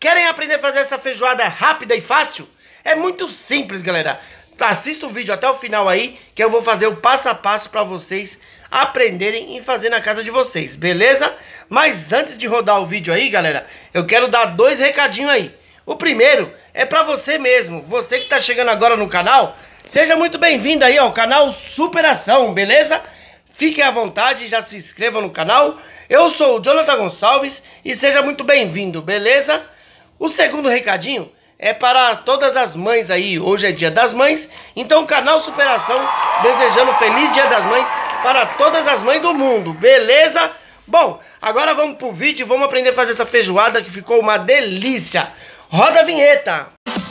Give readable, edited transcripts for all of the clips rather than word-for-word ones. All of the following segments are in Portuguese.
Querem aprender a fazer essa feijoada rápida e fácil? É muito simples, galera. Assista o vídeo até o final aí, que eu vou fazer o passo a passo para vocês aprenderem e fazer na casa de vocês, beleza? Mas antes de rodar o vídeo aí, galera, eu quero dar 2 recadinhos aí. O primeiro é para você mesmo, você que tá chegando agora no canal, seja muito bem-vindo aí ao canal Superação, beleza? Fiquem à vontade, já se inscreva no canal. Eu sou o Jonathan Gonçalves e seja muito bem-vindo, beleza? O segundo recadinho é para todas as mães aí, hoje é Dia das Mães, então o canal Superação desejando feliz Dia das Mães para todas as mães do mundo, beleza? Bom, agora vamos pro vídeo e vamos aprender a fazer essa feijoada que ficou uma delícia. Roda a vinheta!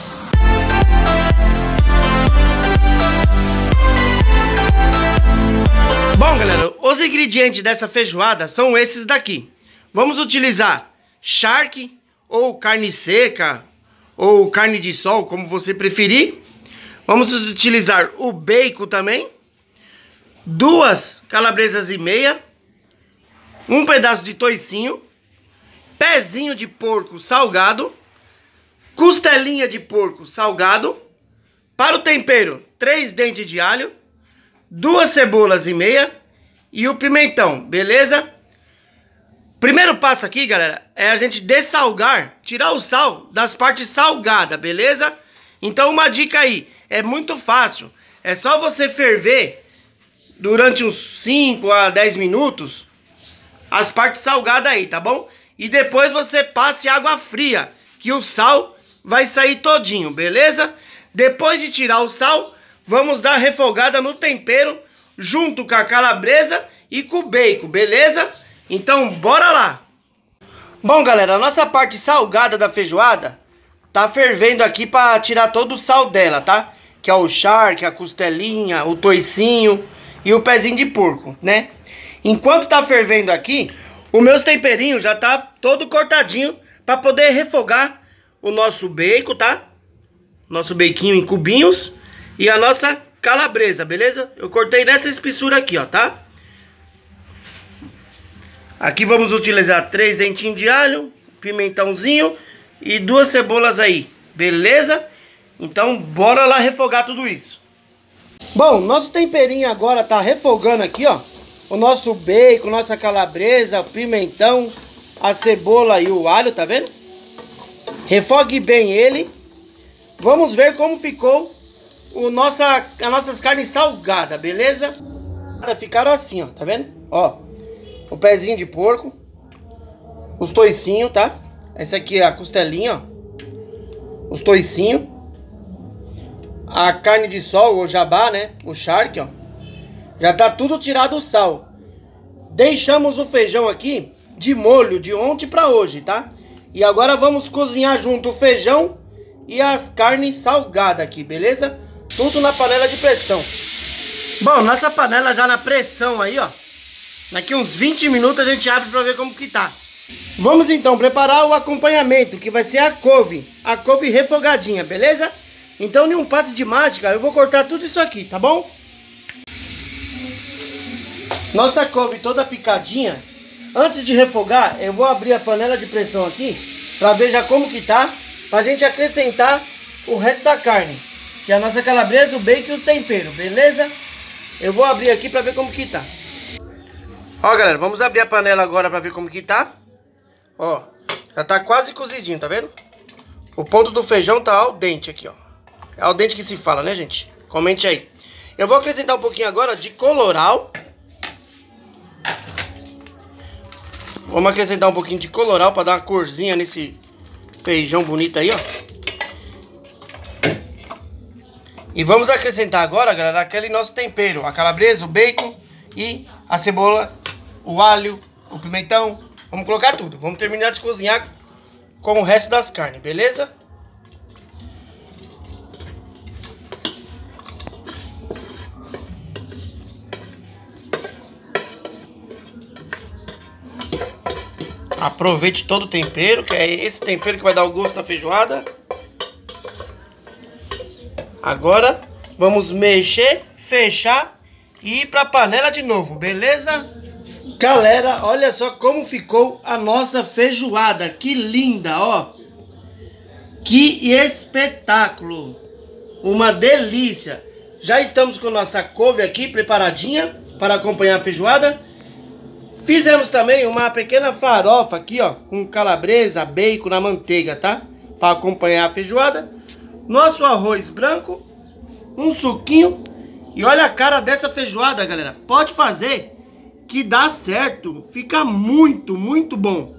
Bom, galera, os ingredientes dessa feijoada são esses daqui. Vamos utilizar charque ou carne seca ou carne de sol, como você preferir. Vamos utilizar o bacon também, 2 calabresas e meia, um pedaço de toicinho, pezinho de porco salgado, costelinha de porco salgado, para o tempero 3 dentes de alho, 2 cebolas e meia e o pimentão, beleza? Primeiro passo aqui, galera, é a gente dessalgar, tirar o sal das partes salgadas, beleza? Então uma dica aí, é muito fácil, é só você ferver durante uns 5 a 10 minutos as partes salgadas aí, tá bom? E depois você passe água fria, que o sal vai sair todinho, beleza? Depois de tirar o sal, vamos dar refogada no tempero, junto com a calabresa e com o bacon, beleza? Então, bora lá! Bom, galera, a nossa parte salgada da feijoada tá fervendo aqui para tirar todo o sal dela, tá? Que é o charque, a costelinha, o toicinho e o pezinho de porco, né? Enquanto tá fervendo aqui, os meus temperinhos já tá todo cortadinho para poder refogar o nosso bacon, tá? Nosso bequinho em cubinhos e a nossa calabresa, beleza? Eu cortei nessa espessura aqui, ó, tá? Aqui vamos utilizar 3 dentinhos de alho, pimentãozinho e 2 cebolas aí, beleza? Então bora lá refogar tudo isso. Bom, nosso temperinho agora tá refogando aqui, ó. O nosso bacon, nossa calabresa, o pimentão, a cebola e o alho, tá vendo? Refogue bem ele. Vamos ver como ficou as nossas carnes salgadas, beleza? Ficaram assim, ó, tá vendo? Ó, o pezinho de porco, os toicinhos, tá? Essa aqui é a costelinha, ó. Os toicinhos, a carne de sol, o jabá, né? O charque, ó. Já tá tudo tirado o sal. Deixamos o feijão aqui de molho de ontem pra hoje, tá? E agora vamos cozinhar junto o feijão e as carnes salgadas aqui, beleza? Tudo na panela de pressão. Bom, nossa panela já na pressão aí, ó. Daqui uns 20 minutos a gente abre pra ver como que tá. Vamos então preparar o acompanhamento, que vai ser a couve refogadinha, beleza? Então, em um passe de mágica, eu vou cortar tudo isso aqui, tá bom? Nossa couve toda picadinha. Antes de refogar, eu vou abrir a panela de pressão aqui pra ver já como que tá, pra gente acrescentar o resto da carne, que é a nossa calabresa, o bacon e os temperos, beleza? Eu vou abrir aqui pra ver como que tá. Ó, galera, vamos abrir a panela agora pra ver como que tá. Ó, já tá quase cozidinho, tá vendo? O ponto do feijão tá al dente aqui, ó. É al dente que se fala, né, gente? Comente aí. Eu vou acrescentar um pouquinho agora de colorau. Vamos acrescentar um pouquinho de colorau pra dar uma corzinha nesse feijão bonito aí, ó. E vamos acrescentar agora, galera, aquele nosso tempero. A calabresa, o bacon e a cebola, o alho, o pimentão. Vamos colocar tudo. Vamos terminar de cozinhar com o resto das carnes, beleza? Aproveite todo o tempero, que é esse tempero que vai dar o gosto da feijoada. Agora vamos mexer, fechar e ir para a panela de novo, beleza? Galera, olha só como ficou a nossa feijoada, que linda, ó. Que espetáculo! Uma delícia! Já estamos com nossa couve aqui preparadinha para acompanhar a feijoada. Fizemos também uma pequena farofa aqui, ó, com calabresa, bacon na manteiga, tá? Para acompanhar a feijoada. Nosso arroz branco, um suquinho. E olha a cara dessa feijoada, galera. Pode fazer que dá certo. Fica muito, muito bom.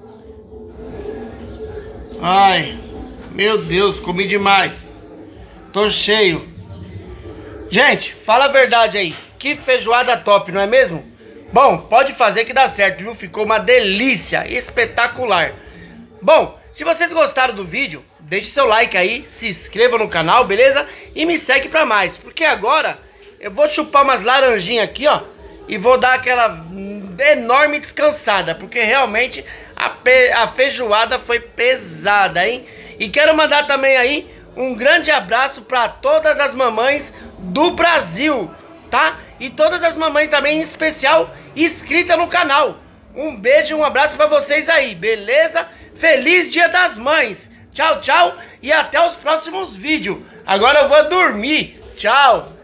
Ai, meu Deus, comi demais. Tô cheio. Gente, fala a verdade aí. Que feijoada top, não é mesmo? Bom, pode fazer que dá certo, viu? Ficou uma delícia, espetacular. Bom, se vocês gostaram do vídeo, deixe seu like aí, se inscreva no canal, beleza? E me segue pra mais, porque agora eu vou chupar umas laranjinhas aqui, ó. E vou dar aquela enorme descansada, porque realmente a feijoada foi pesada, hein? E quero mandar também aí um grande abraço para todas as mamães do Brasil, tá? E todas as mamães também, em especial, inscritas no canal. Um beijo e um abraço para vocês aí, beleza? Feliz Dia das Mães! Tchau, tchau e até os próximos vídeos. Agora eu vou dormir. Tchau!